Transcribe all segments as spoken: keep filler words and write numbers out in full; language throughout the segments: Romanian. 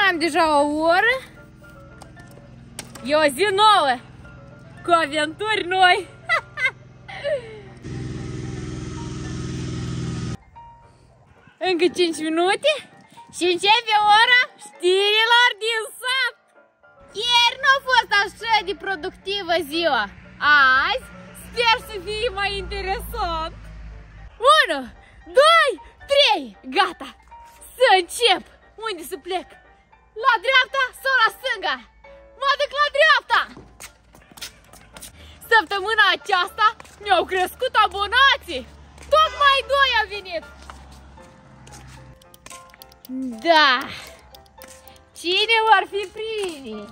am deja o oră. E o zi nouă, cu aventuri noi. Încă cinci minute și începe ora știrilor din sat. Ieri nu a fost așa de productivă ziua. Azi sper să fie mai interesant. unu, doi, trei, gata. Să încep. Unde să plec? La dreapta sau la stânga? Mă duc la dreapta. Săptămâna aceasta mi-au crescut abonații. Tocmai doi au venit. Da. Cine vor fi primii?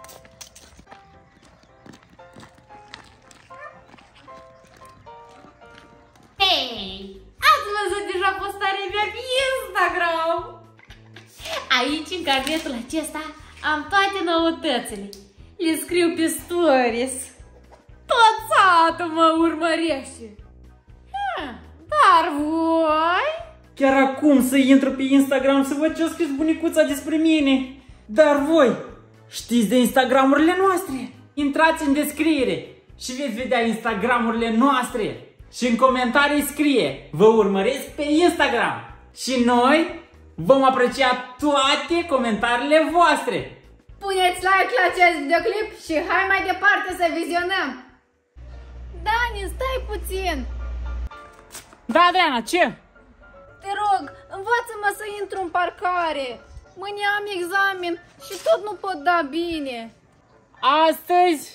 Hei, ați văzut deja postarea mea pe Instagram? Aici, în carnetul acesta, am toate noutățile. Le scriu pe stories. Tot satul mă urmărește. Dar voi? Chiar acum să intru pe Instagram să văd ce a scris bunicuța despre mine. Dar voi știți de Instagramurile noastre? Intrați în descriere și veți vedea Instagramurile noastre. Și în comentarii scrie: vă urmăresc pe Instagram. Și noi vom aprecia toate comentariile voastre. Puneți like la acest videoclip și hai mai departe să vizionăm. Dani, stai puțin. Da, Adriana, ce? Te rog, învață-mă să intru în parcare. Mâine am examen și tot nu pot da bine. Astăzi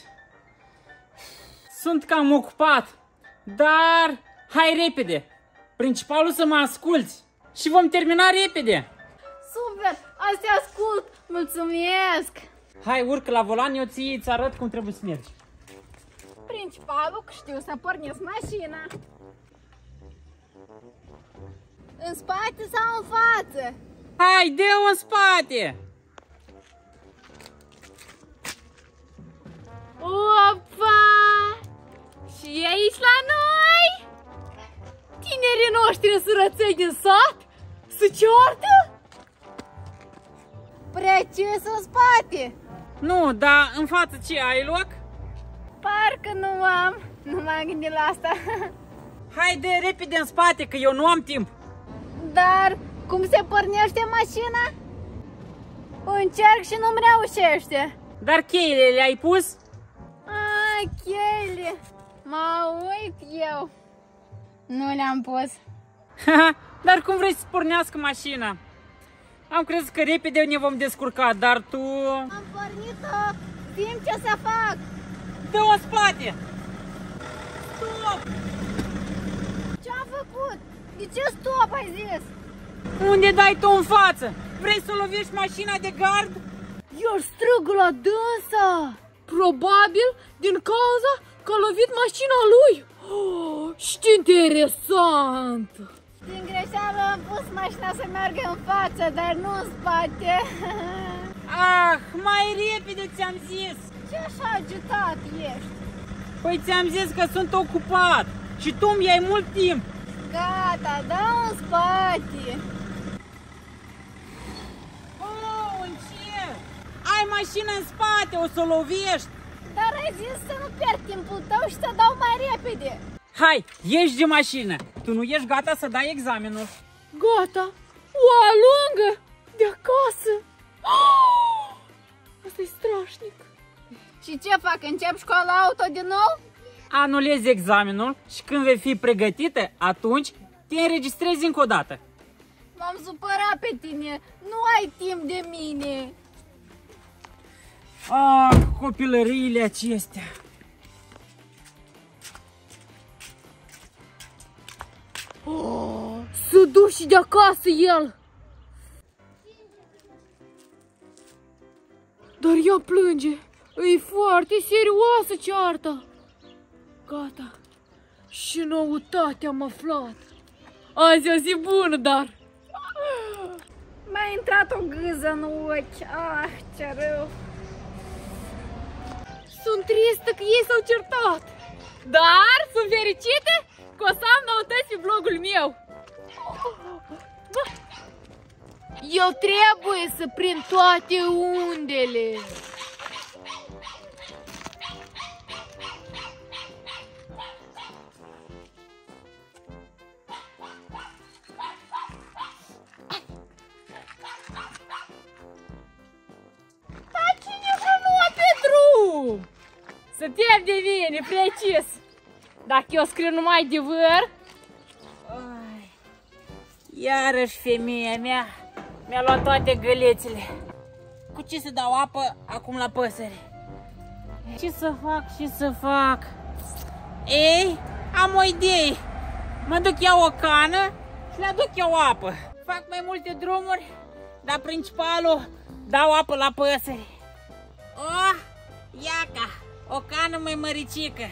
sunt cam ocupat, dar hai repede. Principalul să mă asculți și vom termina repede. Super, azi te ascult, mulțumesc. Hai, urcă la volan, eu ție îți arăt cum trebuie să mergi. Principalul că știu să pornesc mașina. În spate sau în față? Hai, dă-o în spate! Opa! Și aici la noi? Tinerii noștri sărăței din sat? Se ceartă? Precis în spate! Nu, dar în față ce, ai loc? Parcă nu am, nu m-am gândit la asta. Hai de repede în spate, că eu nu am timp. Dar cum se pornește mașina? Încerc și nu-mi reușește. Dar cheile le-ai pus? A, cheile. Mă uit eu. Nu le-am pus. Dar cum vrei să pornească mașina? Am crezut că repede ne vom descurca, dar tu... Am pornit-o, știm ce să fac. Dă-o în spate! Stop! Ce-am făcut? De ce stop ai zis? Unde dai tu în față? Vrei să lovești mașina de gard? Eu strâng la dânsa. Probabil din cauza că a lovit mașina lui. Oh, ce interesant! Din greșeală am pus mașina să meargă în față, dar nu în spate. Ah, mai repede ți-am zis! Ce așa agitat ești? Păi ți-am zis că sunt ocupat și tu mi-ai mult timp. Gata, dă în spate. Oh, încet! Ai mașină în spate, o să o lovești. Dar ai zis să nu pierd timpul tău și să dau mai repede. Hai, ieși de mașină. Tu nu ești gata să dai examenul. Gata? O alungă de acasă. Oh! Asta e strașnic. Și ce fac? Încep școala auto din nou? Anulezi examenul și când vei fi pregătită, atunci te înregistrezi încă o dată. M-am supărat pe tine. Nu ai timp de mine. Ah, copilăriile acestea. Oh, să duci și de acasă el. Dar ea plânge. E foarte serioasă cearta. Gata. Și noutate am aflat. Azi e o zi bună, dar... M-a intrat o gâză în ochi. Ah, ce rău. Sunt tristă că ei s-au certat. Dar sunt fericită că o să am noutăți pe blogul meu. Eu trebuie să prind toate undele. Dar cine că nu pe drum? Suntem de bine, precis. Dacă eu scriu numai adevăr... Iarăși femeia mea mi-a luat toate gălețile. Cu ce să dau apă acum la păsări? Ce să fac, ce să fac? Ei, am o idee. Mă duc iau o cană și le aduc eu apă. Fac mai multe drumuri, dar principalul, dau apă la păsări. Oh, iaca, o cană mai măricică.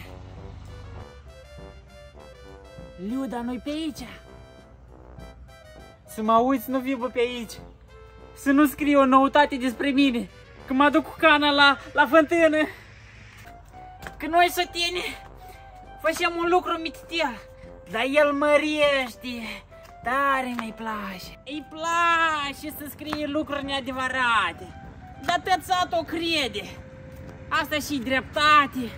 Liuda, nu-i pe aici? Să mă auzi, nu vii bă pe aici. Să nu scrie o noutate despre mine. Că mă duc cu cana la, la fântână. Că noi săteni facem un lucru mititel, dar el mărește. Tare mi-i place. Îi place să scrie lucruri neadevărate. Dar tot satul o crede. Asta și-i dreptate.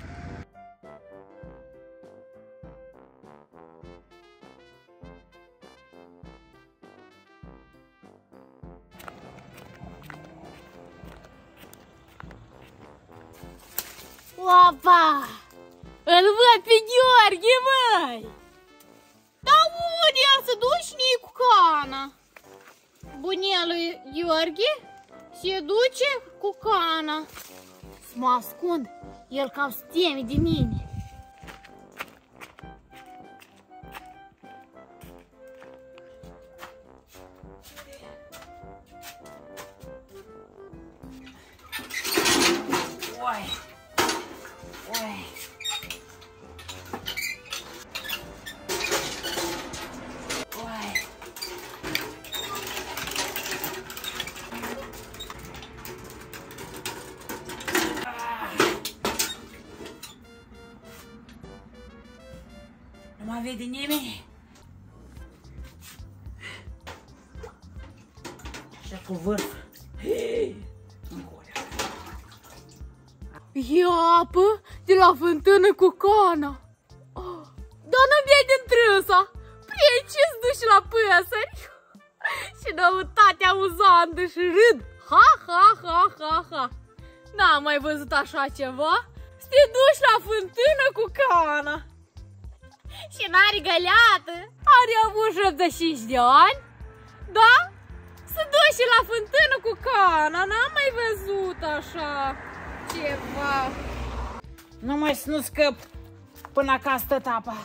Opa! Îl văd pe Gheorghe, măi! Dar unde el se duce și cu cana? Bunelul Gheorghe se duce cu cana. Să mă ascund, el cam se teme de mine. Oi! Oi! Oi! Nu mă vede nimeni? Așa cu vârf. E apă de la fântână cu cana. Oh, dar nu bea din trânsa. Precis duși la păsări. Și noutate amuzantă și râd. Ha, ha, ha, ha, ha. N-am mai văzut așa ceva. Să te duci la fântână cu cana. Și n-are găleată. Are avut șaptezeci și cinci de ani. Da? Să duci la fântână cu cana. N-am mai văzut așa ceva. Numai să nu scăp până acasă tot apa.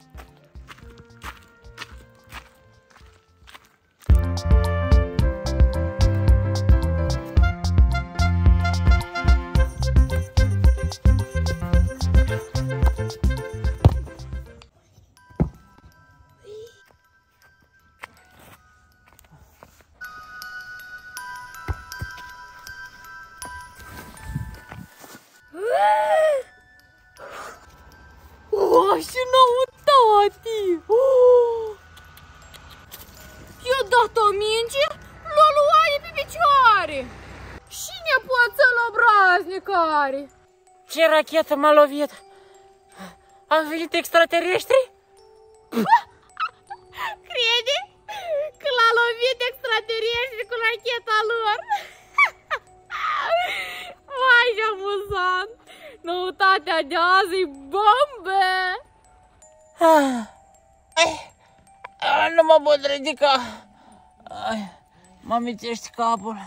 Oh, și noutate! Oh! I-a dat o minge, l-a luat de pe picioare! Și nepoțel obraznic are! Ce rachetă m-a lovit? Am venit extraterestri? Crede că l-a lovit extraterestri cu racheta lor? Vai, ce amuzant! Noutatea de azi e bombă! Nu mă pot ridica. Mă amețește capul.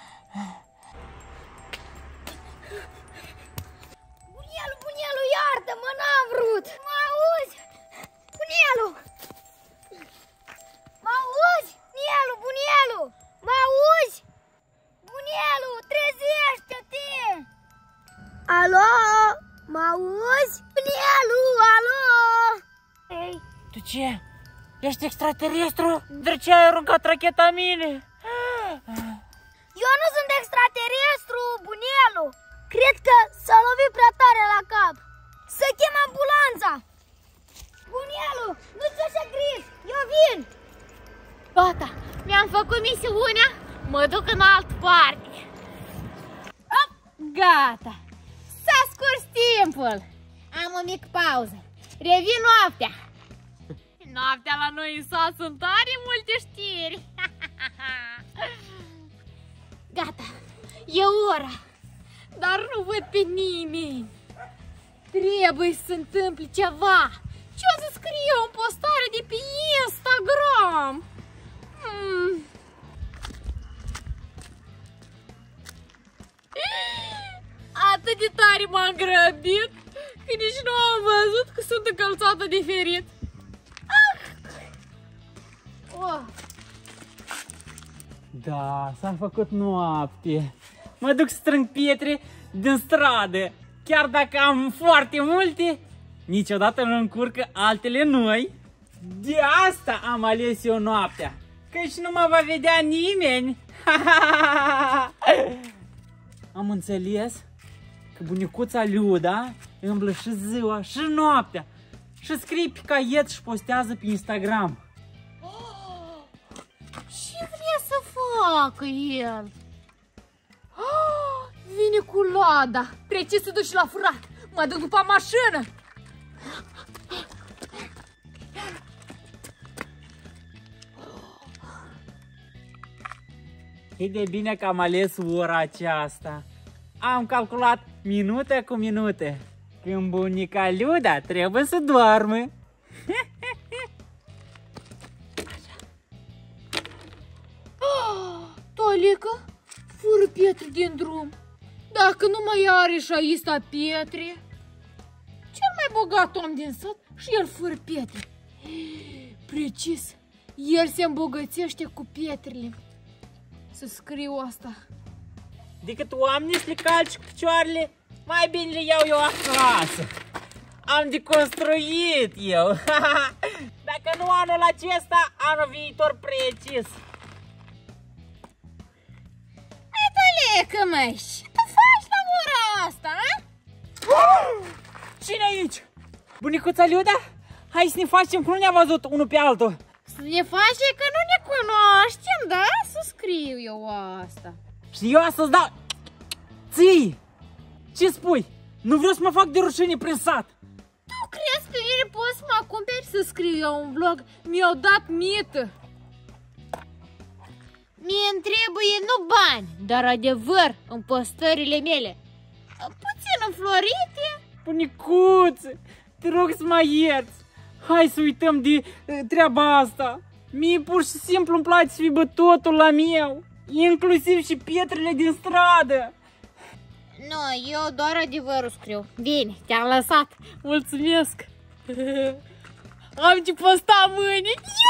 Bunelu, Bunelu, iartă-mă, n-am vrut! Mă auzi? Bunelu! Mă auzi? Bunelu, Bunelu! Mă auzi? Bunelu, trezește-te! Alo? Mă auzi? Bunelu, alo? Ei. Tu ce? Ești extraterestru? De ce ai aruncat racheta în mine? Eu nu sunt extraterestru, Bunelu! Cred că s-a lovit prea tare la cap! Să chem ambulanța! Bunelu, nu-ți așa grijă! Eu vin! Gata, Mi-am făcut misiunea, mă duc în altă parte. Op, gata. S-a scurs timpul. Am o mică pauză. Revin noaptea. Noaptea la noi în sat sunt tare multe știri. Gata, e ora. Dar nu văd pe nimeni. Trebuie să se întâmple ceva. Ce o să scriu în postare de pe Instagram? Hmm. Atât de tare m-am grăbit că nici nu am văzut că sunt încălțată diferit. Ah. Oh. Da, s-a făcut noapte. Mă duc să strâng pietre din stradă. Chiar dacă am foarte multe, niciodată nu încurcă altele noi. De asta am ales eu noaptea, căci nu mă va vedea nimeni. Am înțeles că bunicuța Luda îmblă și ziua și noaptea și scrie pe caiet și postează pe Instagram. Ce vrea să facă el? Oh, vine cu Lada. Precis să duci la furat. Mă duc după mașină. E de bine că am ales ora aceasta. Am calculat minute cu minute. Când bunica Luda trebuie să doarmă. Tolică, fură pietre din drum. Dacă nu mai are și aici pietre. Cel mai bogat om din sat și el fură pietre. Precis, el se îmbogățește cu pietrele. Să scriu asta. Decât oamenii să le calci cu picioarele, mai bine le iau eu acasă. Am deconstruit eu. Dacă nu anul acesta, anul viitor precis. Tolică, măi, ce tu faci la ora asta, a? Cine aici? Bunicuța Luda? Hai să ne facem că nu ne-am văzut unul pe altul. Să ne face că nu ne cunoaștem, da? Să scriu eu asta. Și eu astăzi dau... Ții! Ce spui? Nu vreau să mă fac de rușine prin sat. Tu crezi că mine poți să mă cumperi să scriu eu un vlog? Mi-au dat mită. Mie-mi trebuie nu bani, dar adevăr în postările mele. Puțin înflorite. Bunicuțe, te rog să mă ierți. Hai să uităm de treaba asta. Mie pur și simplu îmi place să fie totul la meu. Inclusiv și pietrele din stradă. Nu, eu doar adevărul scriu. Bine, te-am lăsat. Mulțumesc. Am ce posta mâine.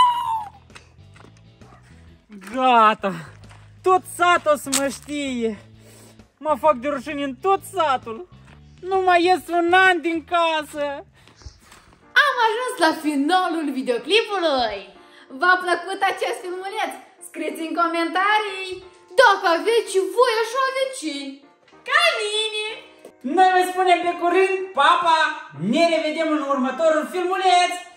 Gata. Tot satul o să mă știe. Mă fac de rușine în tot satul. Nu mai ies un an din casă. Am ajuns la finalul videoclipului. V-a plăcut acest filmuleț? Scrieți în comentarii dacă aveți și voi așa vecini ca mine. Noi vă spunem pe curând, pa, pa! Ne revedem în următorul filmuleț!